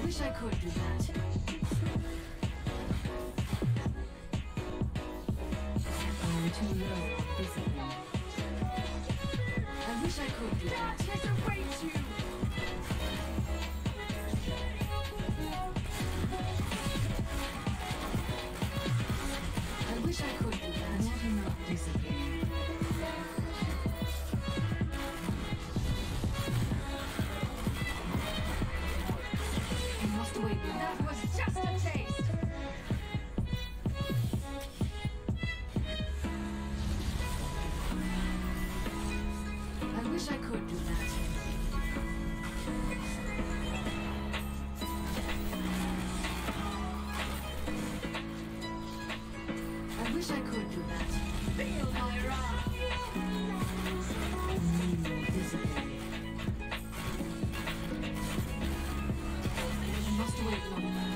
wish I could do that. I'm too low on discipline. I wish I could do that. Darkness awaits you! I wish I could do that. Not enough discipline. You must wait. That was just a taste! I wish I could do that. I wish I could do that. Feel my wrath! Discipline. You must wait longer.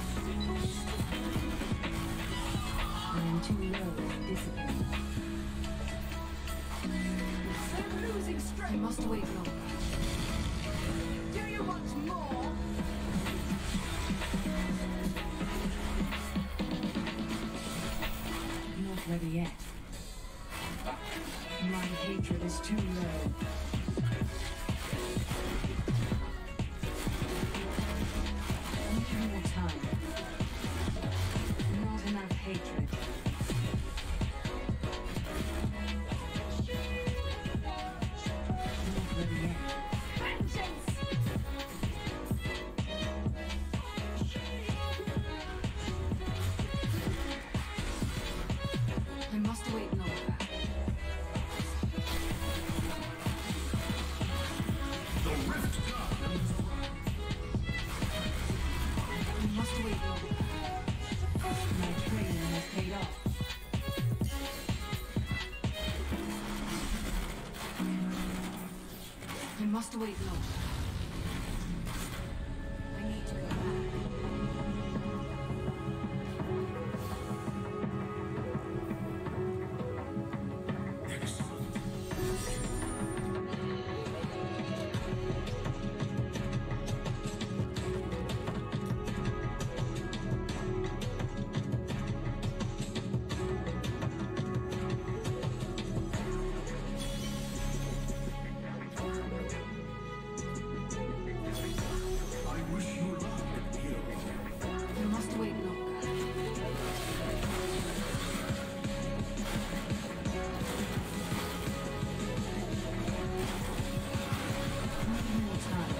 I am too low on discipline. I'm losing strength. I must wait longer. Do you want more? Not ready yet. My hatred is too low. Need more time. Not enough hatred. Not ready yet. Vengeance! I must wait longer. The rift comes. I must wait longer. My training has paid off. I must wait longer. I need to go back. Excellent. I wish you luck, hero. I must wait longer. Need more time.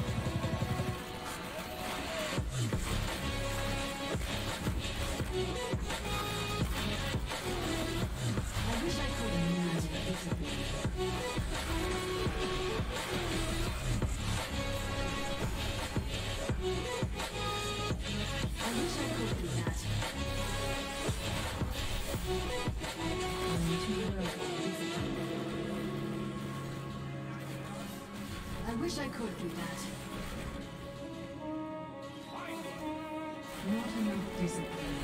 I wish I could use discipline. I wish I could do that. I'm too low on discipline. I wish I could do that. Not enough discipline.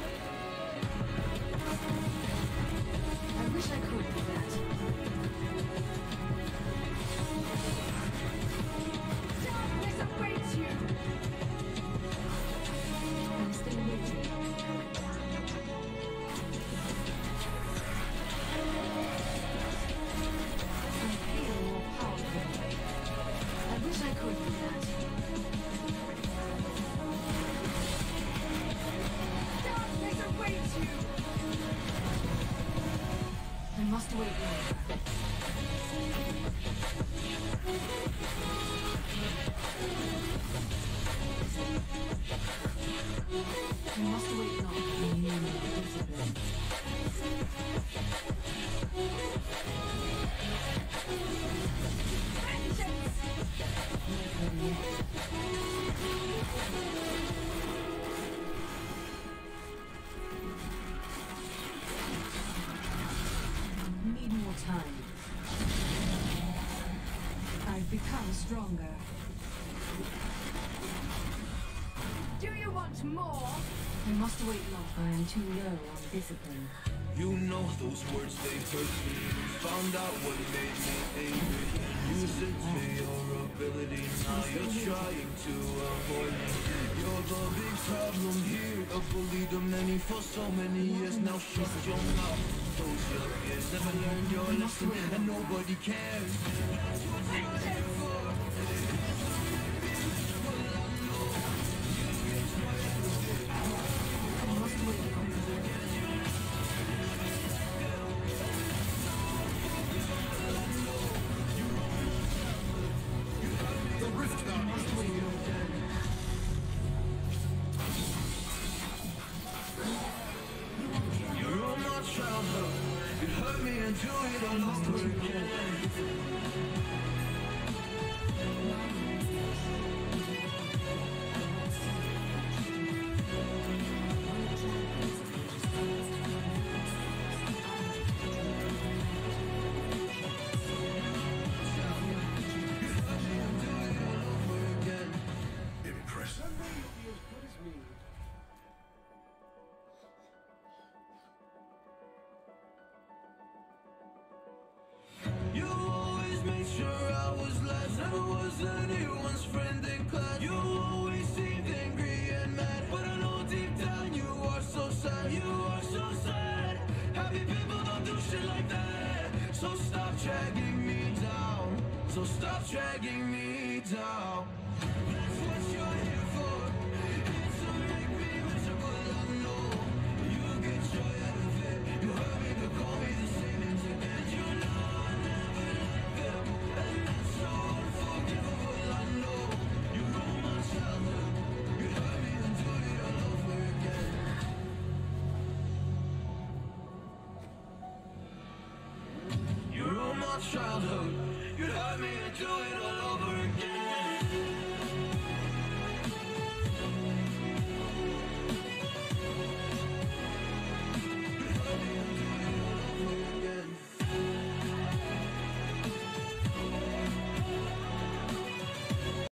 I wish I could do that. Darkness awaits you! I'm still waiting. I feel more powerful. I wish I could do that. Darkness awaits you! I must wait longer. I must wait longer than you know discipline. Vengeance! Not ready yet. Need more time. I've become stronger. Do you want more? I must wait long. I am too low on discipline. You know those words, they hurt me. Found out what made me angry. Use it to your ability now. now you're trying to avoid me. You're the big problem here. A bully the many for so many years. Now shut your mouth, close your ears. Never learned your lesson and nobody cares. That's what you're here for. So stop dragging me down. That's what you're here for. It's to make me miserable, I know. You get joy out of it. You hurt me to call me the same again. You know I never liked them, and that's so unforgivable, I know. You ruined my childhood. You hurt me and do it all over again. You ruined my childhood. You hurt me and do it